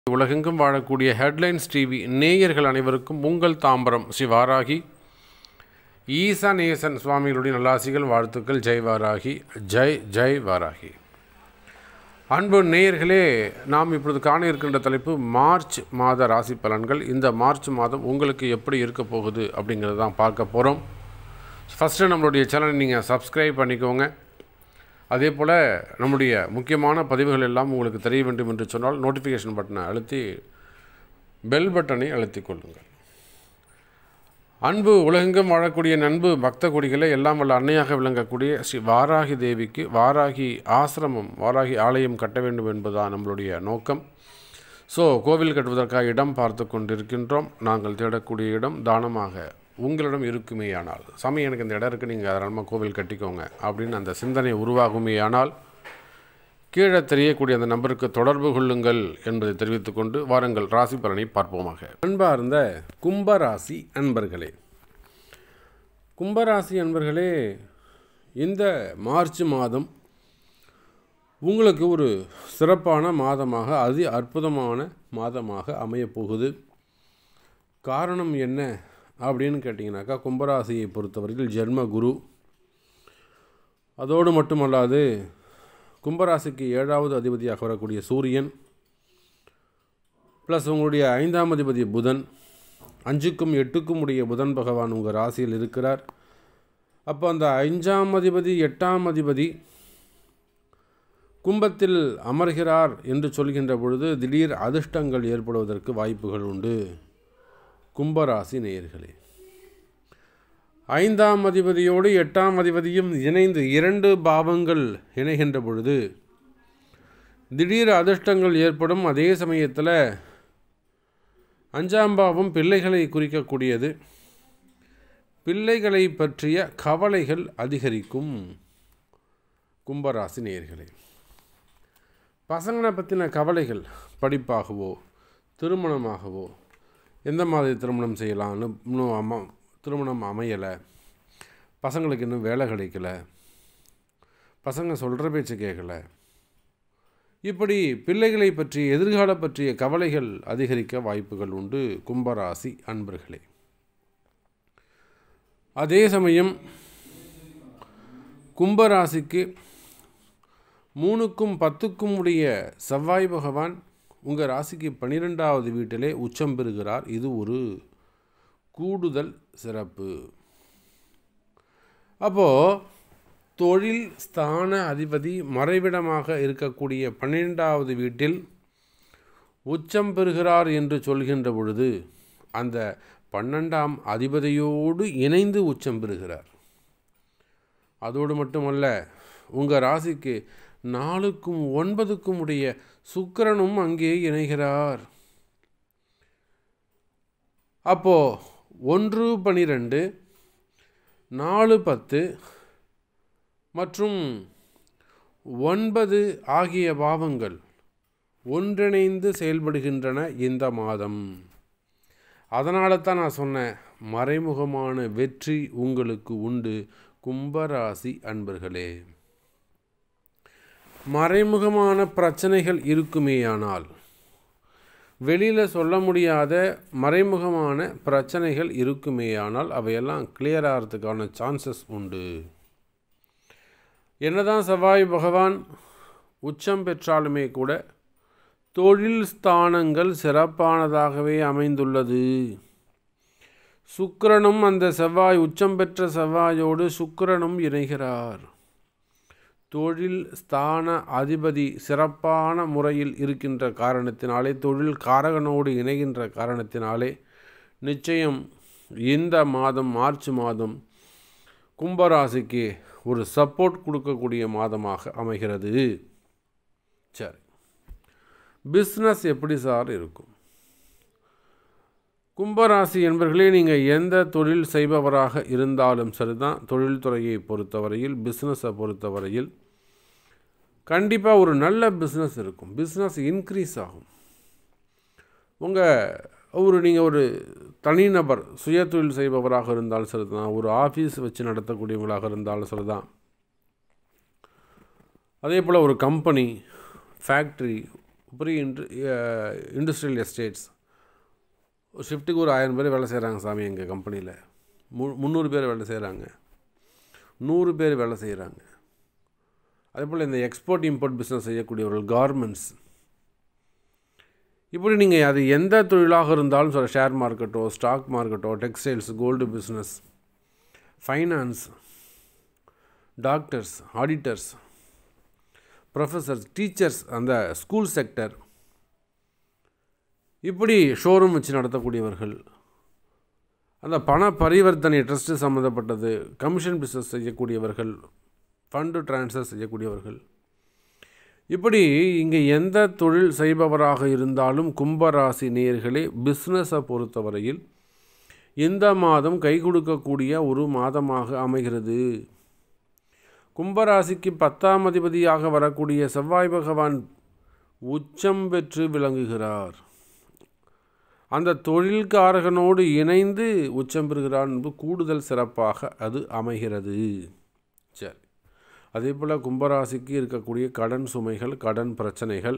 உலகெங்கும் வாழக்கூடிய headlines TV நேயர்கள் அனைவருக்கும் உங்கள் தாம்பரம் ஸ்ரீ வாராகி ஈசானேசன் சுவாமிகளுடைய நல்லாசிகள் வாழ்த்துக்கள். ஜெய் வாராகி, ஜெய் ஜெய் வாராகி. அன்பு நேயர்களே, நாம் இப்பொழுது காண இருக்கின்ற தலைப்பு மார்ச் மாத ராசி பலன்கள். இந்த மார்ச் மாதம் உங்களுக்கு எப்படி இருக்க போகுது அப்படிங்கிறது தான் பார்க்க போகிறோம். ஃபஸ்ட்டு நம்மளுடைய சேனலை நீங்கள் சப்ஸ்கிரைப் பண்ணிக்கோங்க. அதே போல் நம்முடைய முக்கியமான பதிவுகள் எல்லாம் உங்களுக்கு தெரிய வேண்டும் என்று சொன்னால் நோட்டிஃபிகேஷன் பட்டனை அழுத்தி பெல் பட்டனை அழுத்தி கொள்ளுங்கள். அன்பு உலகெங்கும் வாழக்கூடிய நண்பு பக்த கொடிகளை எல்லாம் வல்ல அன்னையாக விளங்கக்கூடிய ஸ்ரீ வாராகி தேவிக்கு வாராகி ஆசிரமம், வாராகி ஆலயம் கட்ட வேண்டும் என்பதுதான் நம்மளுடைய நோக்கம். கோவில் கட்டுவதற்காக இடம் பார்த்து கொண்டிருக்கின்றோம். நாங்கள் தேடக்கூடிய இடம் தானமாக உங்களிடம் இருக்குமேயானால், சாமி எனக்கு இந்த இடம் இருக்குது, நீங்கள் தாராளமாக கோவில் கட்டிக்கோங்க அப்படின்னு அந்த சிந்தனை உருவாகுமேயானால் கீழே தெரியக்கூடிய அந்த நம்பருக்கு தொடர்பு கொள்ளுங்கள் என்பதை தெரிவித்துக்கொண்டு வாருங்கள் ராசி பலனை பார்ப்போமாக. அன்பார்ந்த கும்பராசி அன்பர்களே, கும்பராசி அன்பர்களே, இந்த மார்ச் மாதம் உங்களுக்கு ஒரு சிறப்பான மாதமாக, அதி அற்புதமான மாதமாக அமையப்போகுது. காரணம் என்ன அப்படின்னு கேட்டிங்கனாக்கா, கும்பராசியை பொறுத்தவரையில் ஜென்ம குரு, அதோடு மட்டுமல்லாது கும்பராசிக்கு 7வது அதிபதியாக வரக்கூடிய சூரியன், ப்ளஸ் உங்களுடைய 5ஆம் அதிபதி புதன், 5க்கும் 8க்கும் உடைய புதன் பகவான் உங்கள் ராசியில் இருக்கிறார். அப்போ அந்த 5ஆம் அதிபதி 8ஆம் அதிபதி கும்பத்தில் அமர்கிறார் என்று சொல்கின்ற பொழுது திடீர் அதிர்ஷ்டங்கள் ஏற்படுவதற்கு வாய்ப்புகள் உண்டு. கும்பராசி நேயர்களே, 5ஆம் அதிபதியோடு 8ஆம் அதிபதியும் இணைந்து 2 பாவங்கள் இணைகின்ற பொழுது திடீர் அதிர்ஷ்டங்கள் ஏற்படும். அதே சமயத்தில் 5ஆம் பாவம் பிள்ளைகளை குறிக்கக்கூடியது. பிள்ளைகளை பற்றிய கவலைகள் அதிகரிக்கும். கும்பராசி நேயர்களே, பசங்களை பற்றின கவலைகள், படிப்பாகவோ திருமணமாகவோ, எந்த மாதிரி திருமணம் செய்யலாம்னு இன்னும் திருமணம் அமையலை, பசங்களுக்கு இன்னும் வேலை கிடைக்கலை, பசங்க சொல்கிற பேச்சு கேட்கலை, இப்படி பிள்ளைகளை பற்றி எதிர்கால பற்றிய கவலைகள் அதிகரிக்க வாய்ப்புகள் உண்டு. கும்பராசி அன்பர்களே, அதே சமயம் கும்பராசிக்கு 3க்கும் 10க்கும் உடைய செவ்வாய் பகவான் உங்கள் ராசிக்கு 12வது வீட்டிலே உச்சம் பெறுகிறார். இது ஒரு கூடுதல் சிறப்பு. அப்போது தொழில் ஸ்தான அதிபதி மறைவிடமாக இருக்கக்கூடிய 12வது வீட்டில் உச்சம் பெறுகிறார் என்று சொல்கின்ற பொழுது அந்த 12ஆம் அதிபதியோடு இணைந்து உச்சம் பெறுகிறார். அதோடு மட்டுமல்ல, உங்கள் ராசிக்கு 4க்கும் 9க்கும் உடைய சுக்கிரனும் அங்கே இணைகிறார். அப்போது 1, 12, 4, 10 மற்றும் 9 ஆகிய பாவங்கள் ஒன்றிணைந்து செயல்படுகின்றன இந்த மாதம். அதனால தான் நான் சொன்னேன், மறைமுகமான வெற்றி உங்களுக்கு உண்டு. கும்பராசி அன்பர்களே, மறைமுகமான பிரச்சனைகள் இருக்குமேயானால், வெளியில் சொல்ல முடியாத மறைமுகமான பிரச்சனைகள் இருக்குமேயானால் அவையெல்லாம் கிளியர் ஆகிறதுக்கான சான்சஸ் உண்டு. என்னதான் செவ்வாய் பகவான் உச்சம் பெற்றாலுமே கூட தொழில் ஸ்தானங்கள் சிறப்பானதாகவே அமைந்துள்ளது. சுக்கிரனும் அந்த செவ்வாய், உச்சம் பெற்ற செவ்வாயோடு சுக்கிரனும் இணைகிறார். தொழில் ஸ்தான அதிபதி சிறப்பான முறையில் இருக்கின்ற காரணத்தினாலே, தொழில் காரகனோடு இணைகின்ற காரணத்தினாலே நிச்சயம் இந்த மாதம், மார்ச் மாதம் கும்பராசிக்கு ஒரு சப்போர்ட் கொடுக்கக்கூடிய மாதமாக அமைகிறது. சரி, பிஸ்னஸ் எப்படி சார் இருக்கும்? கும்பராசி என்பவர்களே, நீங்கள் எந்த தொழில் செய்பவராக இருந்தாலும் சரிதான், தொழில்துறையை பொறுத்தவரையில், பிஸ்னஸை பொறுத்தவரையில் கண்டிப்பாக ஒரு நல்ல பிஸ்னஸ் இருக்கும். பிஸ்னஸ் இன்க்ரீஸ் ஆகும். நீங்கள் ஒரு தனிநபர் சுய தொழில் செய்பவராக இருந்தாலும் சரிதான், ஒரு ஆஃபீஸ் வச்சு நடத்தக்கூடியவங்களாக இருந்தாலும் சரிதான், அதே போல் ஒரு company, factory, free industrial estates. ஷிஃப்ட்டுக்கு ஒரு 1000 பேர் வேலை செய்கிறாங்க சாமி எங்கள் கம்பெனியில். 300 பேர் வேலை செய்கிறாங்க, 100 பேர் வேலை செய்கிறாங்க. அதேபோல் இந்த எக்ஸ்போர்ட் இம்போர்ட் பிஸ்னஸ் செய்யக்கூடியவர்கள், கார்மெண்ட்ஸ், இப்படி நீங்கள் அது எந்த தொழிலாக இருந்தாலும் சொல்ல, ஷேர் மார்க்கெட்டோ, ஸ்டாக் மார்க்கெட்டோ, textiles, gold business, finance, doctors, auditors, professors, teachers, அந்த ஸ்கூல் செக்டர், இப்படி ஷோரூம் வச்சு நடத்தக்கூடியவர்கள், அந்த பண பரிவர்த்தனை ட்ரஸ்ட்டு சம்மந்தப்பட்டது, கமிஷன் பிஸ்னஸ் செய்யக்கூடியவர்கள், ஃபண்டு ட்ரான்ஸ்ஃபர் செய்யக்கூடியவர்கள், இப்படி இங்கே எந்த தொழில் செய்பவராக இருந்தாலும் கும்பராசி நேயர்களே, பிஸ்னஸை பொறுத்தவரையில் இந்த மாதம் கை கொடுக்கக்கூடிய ஒரு மாதமாக அமைகிறது. கும்பராசிக்கு 10ஆம் அதிபதியாக வரக்கூடிய செவ்வாய் பகவான் உச்சம் பெற்று விளங்குகிறார். அந்த தொழில்காரகனோடு இணைந்து உச்சம் பெறுகிறார் என்பது கூடுதல் சிறப்பாக அது அமைகிறது. சரி, அதே போல் கும்பராசிக்கு இருக்கக்கூடிய கடன் சுமைகள், கடன் பிரச்சனைகள்,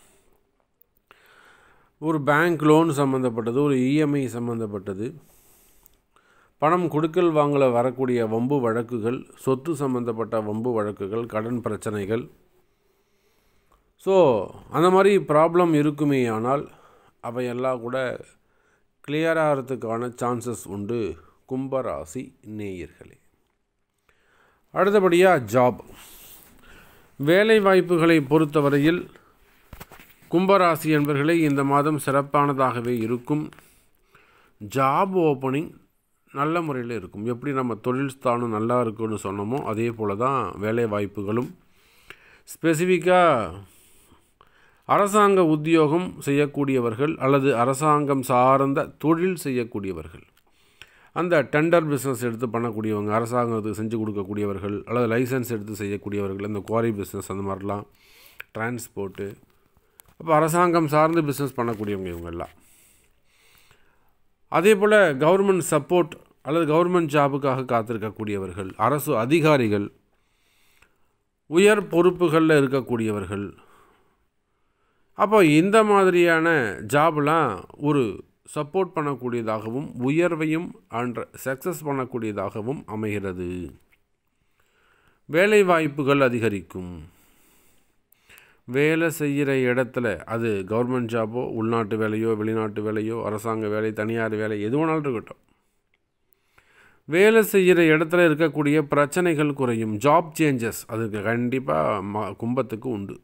ஒரு பேங்க் லோன் சம்மந்தப்பட்டது, ஒரு இஎம்ஐ சம்மந்தப்பட்டது, பணம் கொடுக்கல் வாங்கல வரக்கூடிய வம்பு வழக்குகள், சொத்து சம்மந்தப்பட்ட வம்பு வழக்குகள், கடன் பிரச்சனைகள், ஸோ அந்த மாதிரி ப்ராப்ளம் இருக்குமே. ஆனால் அவையெல்லாம் கூட கிளியர் ஆகிறதுக்கான சான்சஸ் உண்டு கும்பராசி நேயர்களே. அடுத்தபடியாக ஜாப், வேலை வாய்ப்புகளை பொறுத்தவரையில் கும்பராசி என்பவர்களே இந்த மாதம் சிறப்பானதாகவே இருக்கும். ஜாப் ஓப்பனிங் நல்ல முறையில் இருக்கும். எப்படி நம்ம தொழில் ஸ்தானம் நல்லா இருக்குன்னு சொன்னோமோ அதே போல் தான் வேலை வாய்ப்புகளும். ஸ்பெசிஃபிக்காக அரசாங்க உத்தியோகம் செய்யக்கூடியவர்கள் அல்லது அரசாங்கம் சார்ந்த தொழில் செய்யக்கூடியவர்கள், அந்த டெண்டர் பிஸ்னஸ் எடுத்து பண்ணக்கூடியவங்க, அரசாங்கத்துக்கு செஞ்சு கொடுக்கக்கூடியவர்கள் அல்லது லைசன்ஸ் எடுத்து செய்யக்கூடியவர்கள், இந்த குவாரி பிஸ்னஸ், அந்த மாதிரிலாம், டிரான்ஸ்போர்ட்டு, அப்போ அரசாங்கம் சார்ந்து பிஸ்னஸ் பண்ணக்கூடியவங்க இவங்கெல்லாம். அதே போல் கவர்மெண்ட் சப்போர்ட் அல்லது கவர்மெண்ட் ஜாபுக்காக காத்திருக்கக்கூடியவர்கள், அரசு அதிகாரிகள், உயர் பொறுப்புகளில் இருக்கக்கூடியவர்கள், அப்போ இந்த மாதிரியான ஜாப்லாம் ஒரு சப்போர்ட் பண்ணக்கூடியதாகவும் உயர்வையும் சக்ஸஸ் பண்ணக்கூடியதாகவும் அமைகிறது. வேலை வாய்ப்புகள் அதிகரிக்கும். வேலை செய்கிற இடத்துல அது கவர்மெண்ட் ஜாபோ, உள்நாட்டு வேலையோ, வெளிநாட்டு வேலையோ, அரசாங்க வேலை, தனியார் வேலை, எது வேணாலும் இருக்கட்டும், வேலை செய்கிற இடத்துல இருக்கக்கூடிய பிரச்சனைகள் குறையும். ஜாப் சேஞ்சஸ் அதுக்கு கண்டிப்பாக கும்பத்துக்கு உண்டு.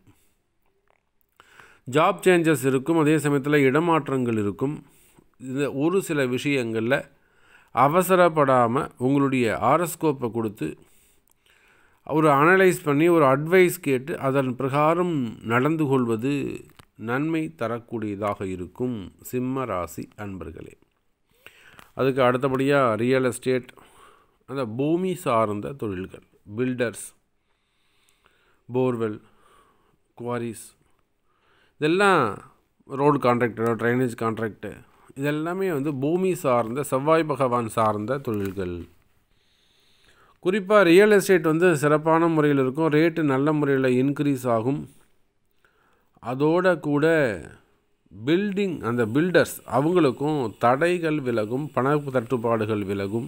ஜாப் சேஞ்சஸ் இருக்கும். அதே சமயத்தில் இடமாற்றங்கள் இருக்கும். இது ஒரு சில விஷயங்களில் அவசரப்படாமல் உங்களுடைய ஆரோஸ்கோப்பை கொடுத்து ஒரு அனலைஸ் பண்ணி ஒரு அட்வைஸ் கேட்டு அதன் பிரகாரம் நடந்து கொள்வது நன்மை தரக்கூடியதாக இருக்கும் சிம்ம ராசி அன்பர்களே. அதுக்கு அடுத்தபடியாக ரியல் எஸ்டேட், அந்த பூமி சார்ந்த தொழில்கள், பில்டர்ஸ், போர்வெல், குவாரிஸ், இதெல்லாம் ரோடு கான்ட்ராக்டர், ட்ரைனேஜ் கான்ட்ராக்டு, இதெல்லாமே பூமி சார்ந்த செவ்வாய் பகவான் சார்ந்த தொழில்கள். குறிப்பாக ரியல் எஸ்டேட் சிறப்பான முறையில் இருக்கும். ரேட்டு நல்ல முறையில் இன்க்ரீஸ் ஆகும். அதோட கூட பில்டிங், அந்த பில்டர்ஸ் அவங்களுக்கும் தடைகள் விலகும், பண தட்டுப்பாடுகள் விலகும்.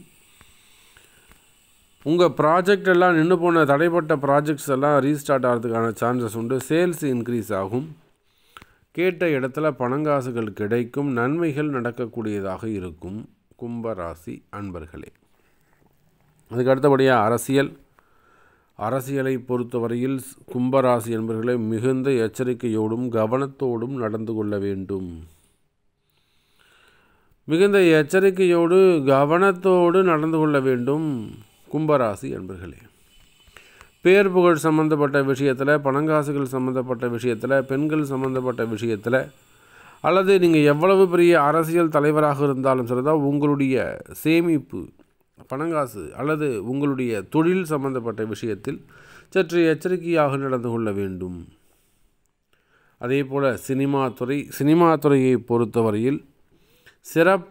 உங்கள் ப்ராஜெக்ட் எல்லாம் நின்று போன தடைப்பட்ட ப்ராஜெக்ட்ஸ் எல்லாம் ரீஸ்டார்ட் ஆகிறதுக்கான சான்சஸ் உண்டு. சேல்ஸ் இன்க்ரீஸ் ஆகும். கேட்ட இடத்துல பணங்காசுகள் கிடைக்கும். நன்மைகள் நடக்கக்கூடியதாக இருக்கும் கும்பராசி அன்பர்களே. அதுக்கு அடுத்தபடியாக அரசியலை பொறுத்தவரையில் கும்பராசி என்பவர்களை மிகுந்த எச்சரிக்கையோடும் கவனத்தோடும் நடந்து கொள்ள வேண்டும். மிகுந்த எச்சரிக்கையோடு கவனத்தோடு நடந்து கொள்ள வேண்டும் கும்பராசி என்பவர்களே. பேர் புகழ் சம்பந்தப்பட்ட விஷயத்தில், பணங்காசுகள் சம்பந்தப்பட்ட விஷயத்தில், பெண்கள் சம்பந்தப்பட்ட விஷயத்தில், அல்லது நீங்கள் எவ்வளவு பெரிய அரசியல் தலைவராக இருந்தாலும் சரிதான், உங்களுடைய சேமிப்பு பணங்காசு அல்லது உங்களுடைய தொழில் சம்பந்தப்பட்ட விஷயத்தில் சற்று எச்சரிக்கையாக நடந்து கொள்ள வேண்டும். அதே போல் சினிமா துறையை பொறுத்தவரையில்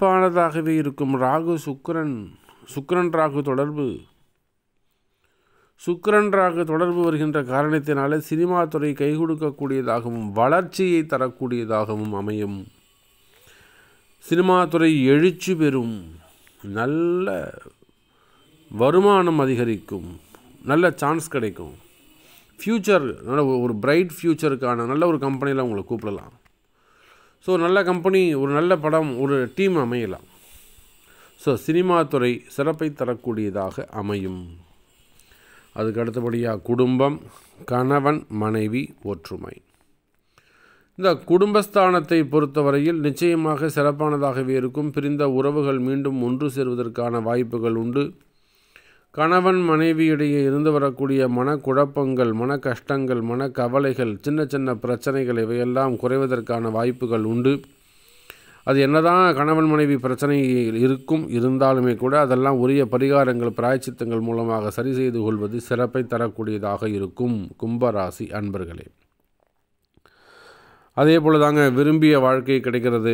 சிறப்பானதாகவே இருக்கும். சுக்கிரன் ராகு தொடர்பு சுக்கிரன்றாக தொடர்பு வருகின்ற காரணத்தினாலே சினிமா துறை கை கொடுக்கக்கூடியதாகவும் வளர்ச்சியை தரக்கூடியதாகவும் அமையும். சினிமா துறை எழுச்சி பெறும், நல்ல வருமானம் அதிகரிக்கும், நல்ல சான்ஸ் கிடைக்கும். ஃப்யூச்சர் நல்ல ஒரு பிரைட் ஃப்யூச்சருக்கான நல்ல ஒரு கம்பெனியில் உங்களை கூப்பிடலாம். ஸோ நல்ல கம்பெனி, ஒரு நல்ல படம், ஒரு டீம் அமையலாம். ஸோ சினிமா துறை சிறப்பை தரக்கூடியதாக அமையும். அதுக்கு அடுத்தபடியாக குடும்பம், கணவன் மனைவி ஒற்றுமை. இந்த குடும்பஸ்தானத்தை பொறுத்தவரையில் நிச்சயமாக சிறப்பானதாகவே இருக்கும். பிரிந்த உறவுகள் மீண்டும் ஒன்று சேர்வதற்கான வாய்ப்புகள் உண்டு. கணவன் மனைவியிடையே இருந்து வரக்கூடிய மனக்குழப்பங்கள், மன கஷ்டங்கள், மன கவலைகள், சின்ன சின்ன பிரச்சனைகள் இவையெல்லாம் குறைவதற்கான வாய்ப்புகள் உண்டு. அது என்னதான் கணவன் மனைவி பிரச்சனை இருந்தாலுமே கூட அதெல்லாம் உரிய பரிகாரங்கள், பிராயச்சித்தங்கள் மூலமாக சரி செய்து கொள்வது சிறப்பை தரக்கூடியதாக இருக்கும். கும்பராசி அன்பர்களே, அதே போல் தாங்க விரும்பிய வாழ்க்கை கிடைக்கிறது.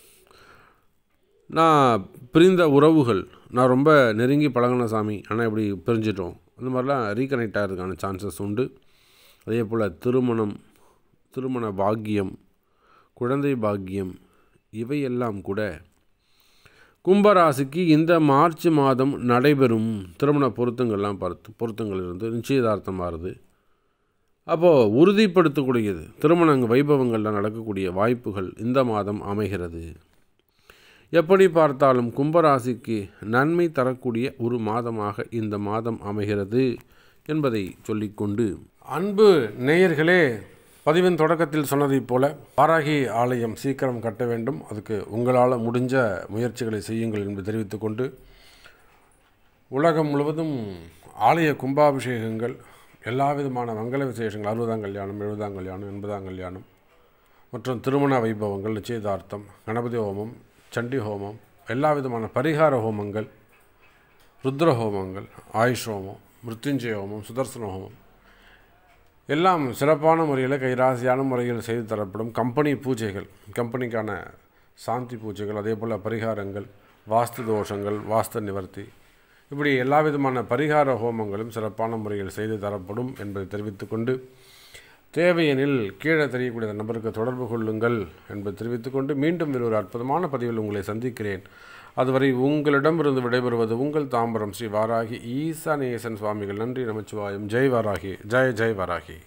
நான் பிரிந்த உறவுகள், நான் ரொம்ப நெருங்கி பழகின சாமி, ஆனால் இப்படி பிரிஞ்சிட்டோம், அந்த மாதிரிலாம் ரீகனெக்ட் ஆகிறதுக்கான சான்சஸ் உண்டு. அதே போல் திருமண பாக்கியம், குழந்தை பாக்கியம் இவையெல்லாம் கூட கும்பராசிக்கு இந்த மார்ச் மாதம் நடைபெறும். திருமண பொருத்தங்கள் இருந்து நிச்சயதார்த்தமாகுது. அப்போது உறுதிப்படுத்தக்கூடியது திருமண வைபவங்களில் நடக்கக்கூடிய வாய்ப்புகள் இந்த மாதம் அமைகிறது. எப்படி பார்த்தாலும் கும்பராசிக்கு நன்மை தரக்கூடிய ஒரு மாதமாக இந்த மாதம் அமைகிறது என்பதை சொல்லிக்கொண்டு, அன்பு நேயர்களே, பதிவின் தொடக்கத்தில் சொன்னதைப் போல வாராகி ஆலயம் சீக்கிரம் கட்ட வேண்டும். அதுக்கு உங்களால் முடிஞ்ச முயற்சிகளை செய்யுங்கள் என்று தெரிவித்துக்கொண்டு, உலகம் முழுவதும் ஆலய கும்பாபிஷேகங்கள், எல்லா விதமான மங்கள விசேஷங்கள், 60ஆம் கல்யாணம், 70ஆம் கல்யாணம், 80ஆம் கல்யாணம் மற்றும் திருமண வைபவங்கள், நிச்சயதார்த்தம், கணபதி ஹோமம், சண்டி ஹோமம், எல்லா விதமான பரிகார ஹோமங்கள், ருத்ர ஹோமங்கள், ஆயுஷ் ஹோமம், மிருத்யுஞ்சய ஹோமம், சுதர்சன ஹோமம் எல்லாம் சிறப்பான முறையில் கைராசியான முறையில் செய்து தரப்படும். கம்பெனி பூஜைகள், கம்பெனிக்கான சாந்தி பூஜைகள், அதே போல் பரிகாரங்கள், வாஸ்து தோஷங்கள், வாஸ்து நிவர்த்தி, இப்படி எல்லா விதமான பரிகார ஹோமங்களும் சிறப்பான முறையில் செய்து தரப்படும் என்பதை தெரிவித்துக்கொண்டு, தேவையெனில் கீழே தெரியக்கூடிய நபருக்கு தொடர்பு கொள்ளுங்கள் என்பதை தெரிவித்துக்கொண்டு, மீண்டும் வேறு ஒரு அற்புதமான பதிவில் உங்களை சந்திக்கிறேன். அதுவரை உங்களிடமிருந்து விடைபெறுவது உங்கள் தாம்பரம் ஸ்ரீ வாராகி ஈசானேசன் சுவாமிகள். நன்றி, நமச்சிவாயம். ஜெய் வாராகி, ஜெய் ஜெய் வாராகி.